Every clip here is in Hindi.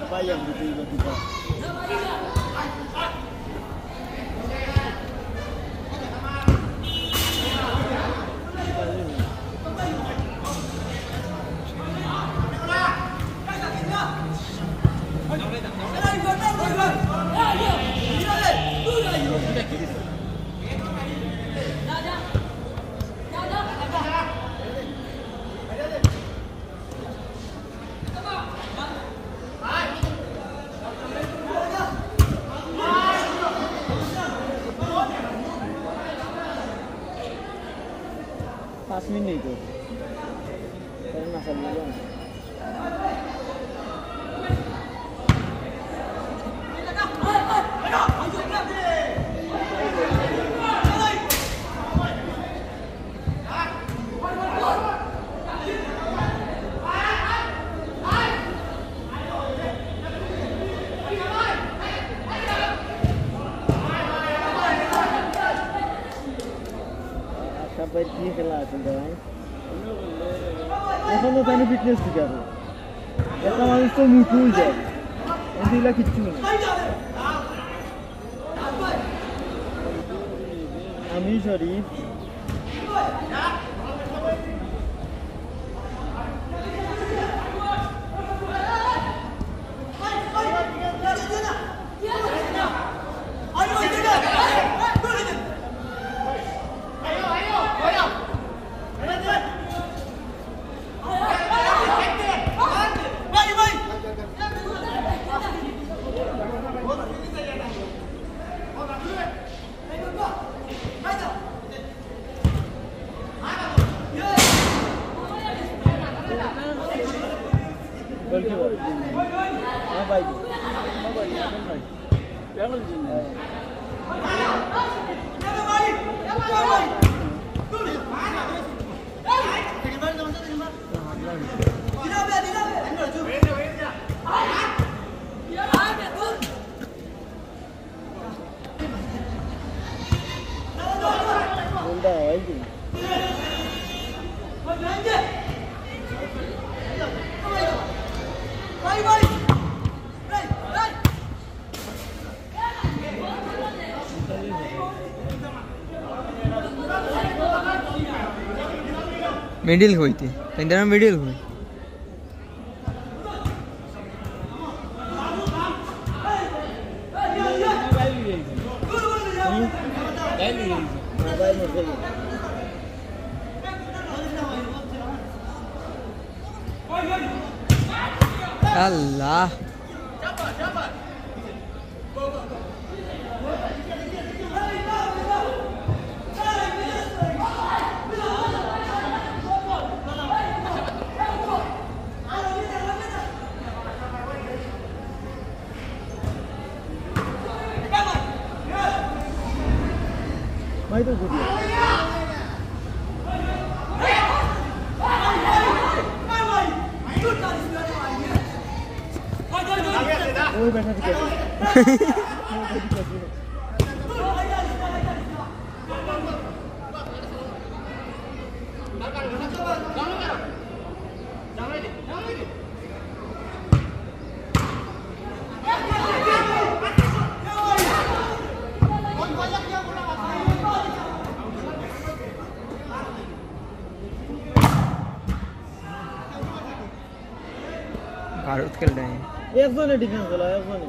Bayang tiba-tiba. Pasmin itu karena sama dong. Sampai di kelas kan. এখন তো তাই ফিটনেস দিতে হবে। এটা মানুষ তো মুখে যায়। এদিকে কিচ্ছু না। আমি শরীফ मिडिल हुई थी इंटर में मिडिल हुई अल्लाह भाई तो गुड वो बैठा था भारत खेल रहे हैं एक जोन डिफेंस वाला एक जोन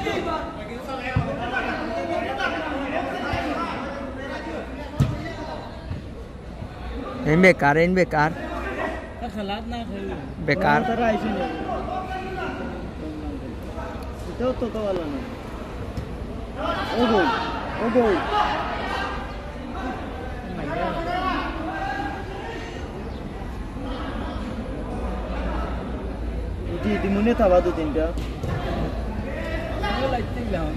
इन बेकार सलाद ना खाई बेकार तर आइसी नहीं तो वाला ना ओ गो di mune thawa do tinta lighting la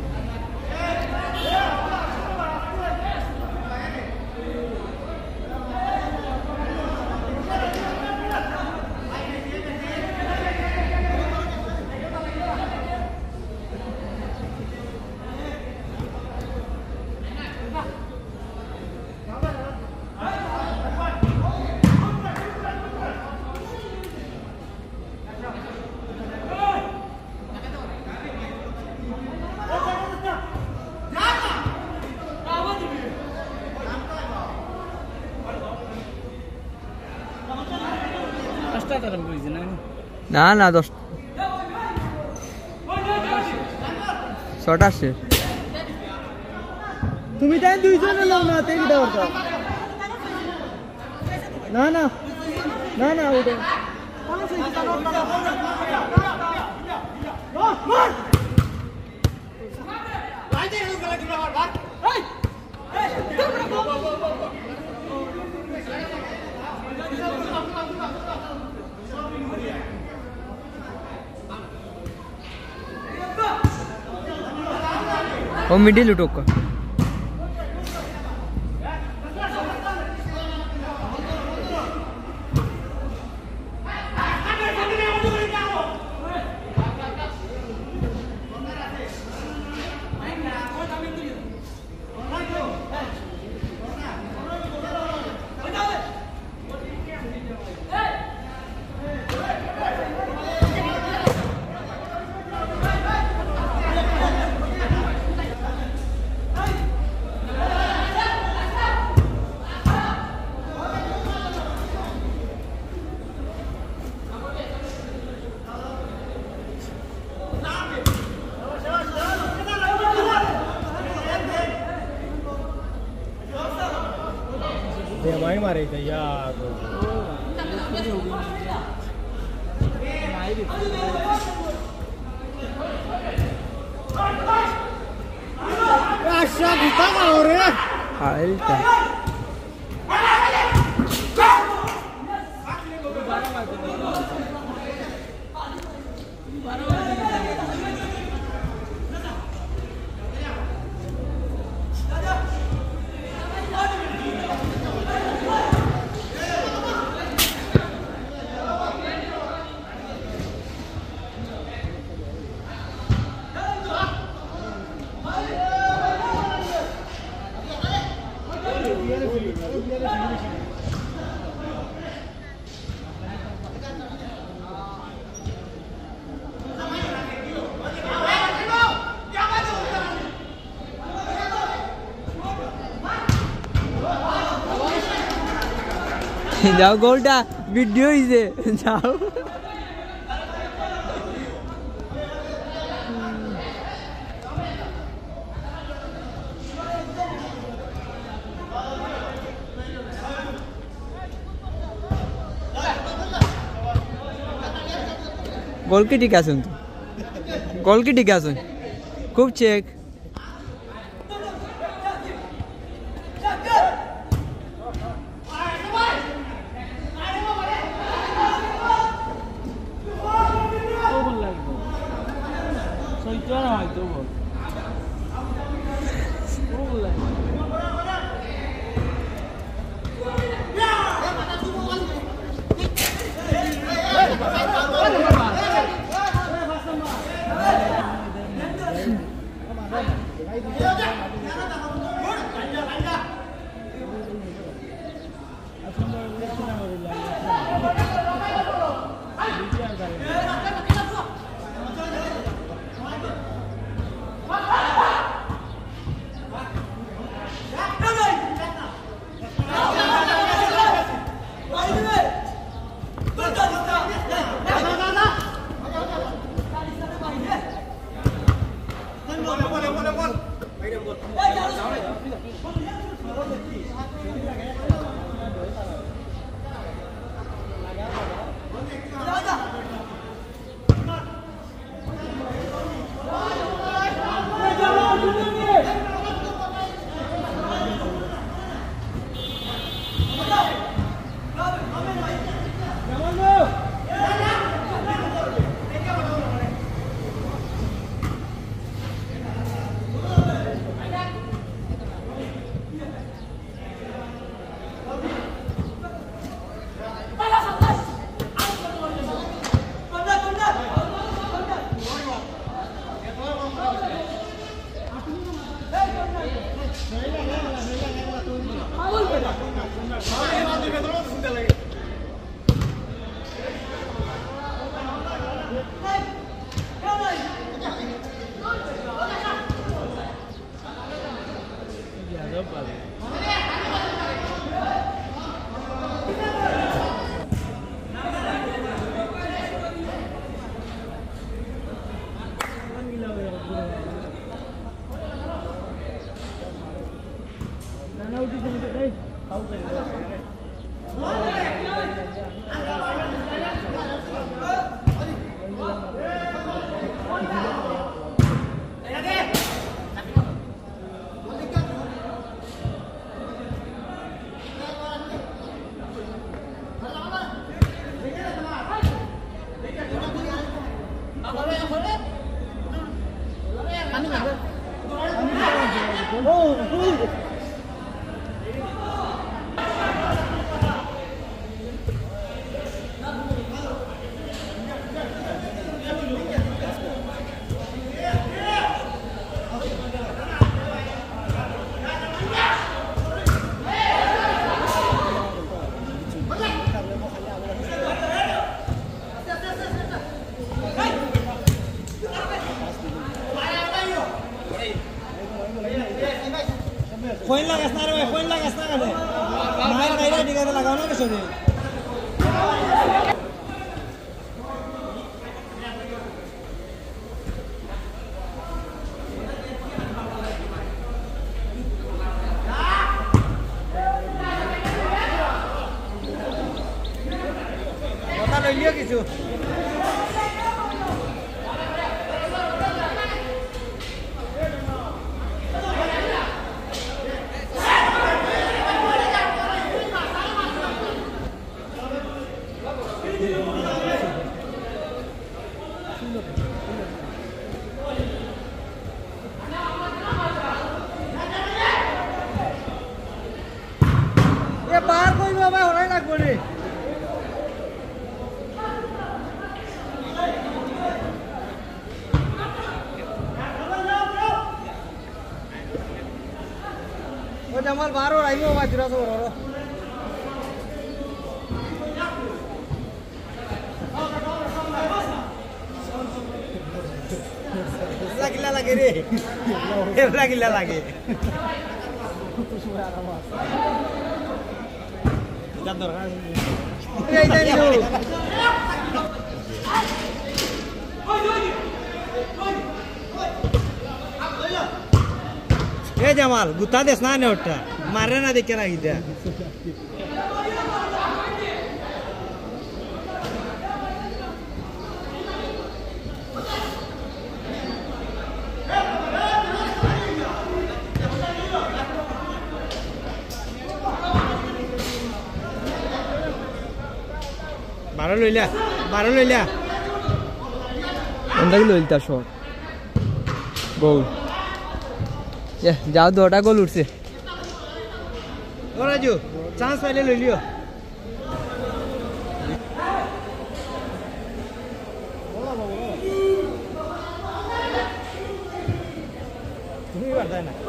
না না 10 ছটা আছে তুমি তাই দুইজনে লও না তে কিটা করতা না না না না ওটা কোন সেই জানো লাইতে হেল গলা কিনা মার এই वो मिडिल उठो का माई मारे थे यार अच्छा कितना हो रहा है हाल का जाओ गोल्डा वीडियो इसे जाओ गोल की टिका सुन गोल की टिका सुन खूब चेक Juan la gastar, Juan la gastar. Mahal na ira, di ka talaga ano gusto niya. Bota lo liyo কিছু. ये बाहर कोई बाबा होना ना बोले वो जमाल बाहर हो रही हो बाजरा से हो रहा किला लगे रे किला लगे जमाल गुत्ता देस ना उठा मारे ना देखे ना इधर बारह ले लिया अंदर लो इल्ता शॉट गोल ये जाओ दोटा गोल उठ से और राजू चांस पहले ले लियो तुम ही करता है ना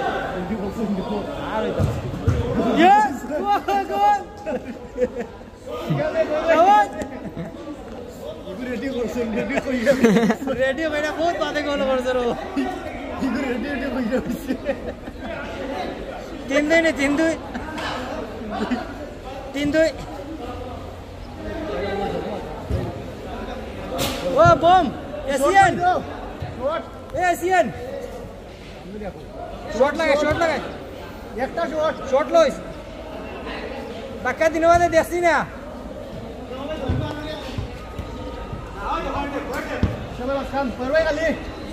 यस गोल रेडियो मैंने बहुत बातें कॉल कर सर तीन ओ बम एशियन শর্ট লাগাই একটা শট শর্ট লইস বাক্কা দিন বাদে দেখছি না সবাই কাম করবে খালি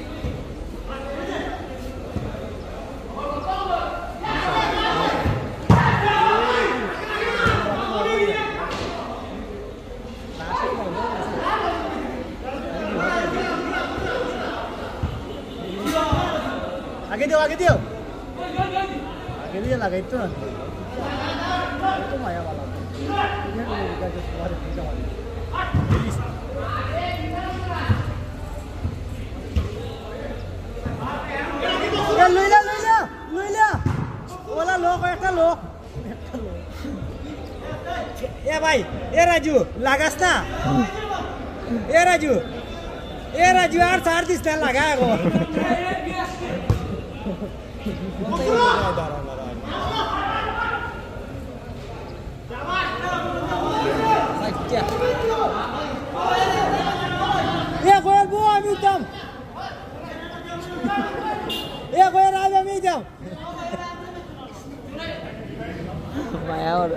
आगे दियो आगे दिए लगा तो माया वाला लुइला ओला लोक एक लोक ए भाई ए राजू लागास ना ए राजू यार 30 दिन लगा है वो ये कोई वो अभी तम ये कोई राज अभी तम माया और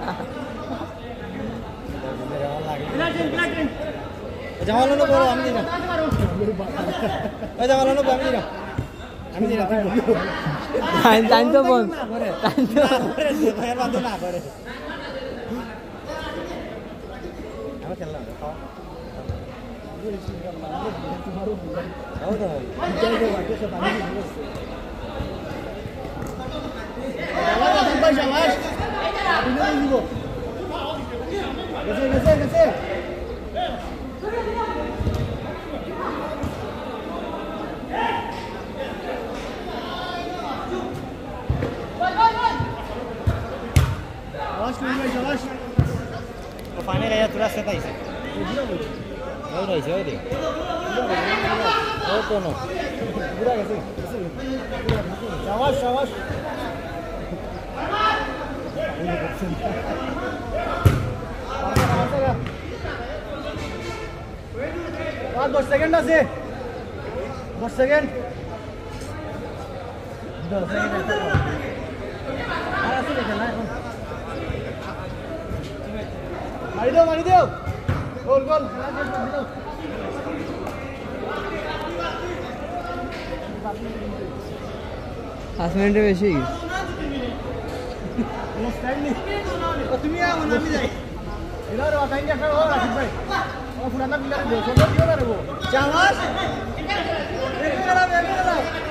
जमालो ना बोलो আমি দিনা ওই জমালো না আমি দিনা আমি দিনা টাইম তো বল টাইম তো ভাইয়ের বাদ না করে আমি খেললাম খাও খাও তো যাই গো আগে সব আমি ভাই শাবাশ আপনি না দিব গেছে शाबाश तो फाइनल आया तुरा से ताइसे हो रही है दे हो तो नो पूरा कैसे शाबाश बात 10 सेकंड আছে 10 सेकंड 10 सेकंड আর আছে দেখেন না এখন मारी दो गोल 5 মিনিট বেশি তুমি আমি যাই এবার ওটাই দেখা ও রাখিব ভাই ও পুরানা প্লেয়ার 200 দিও না রে গো চাওয়াস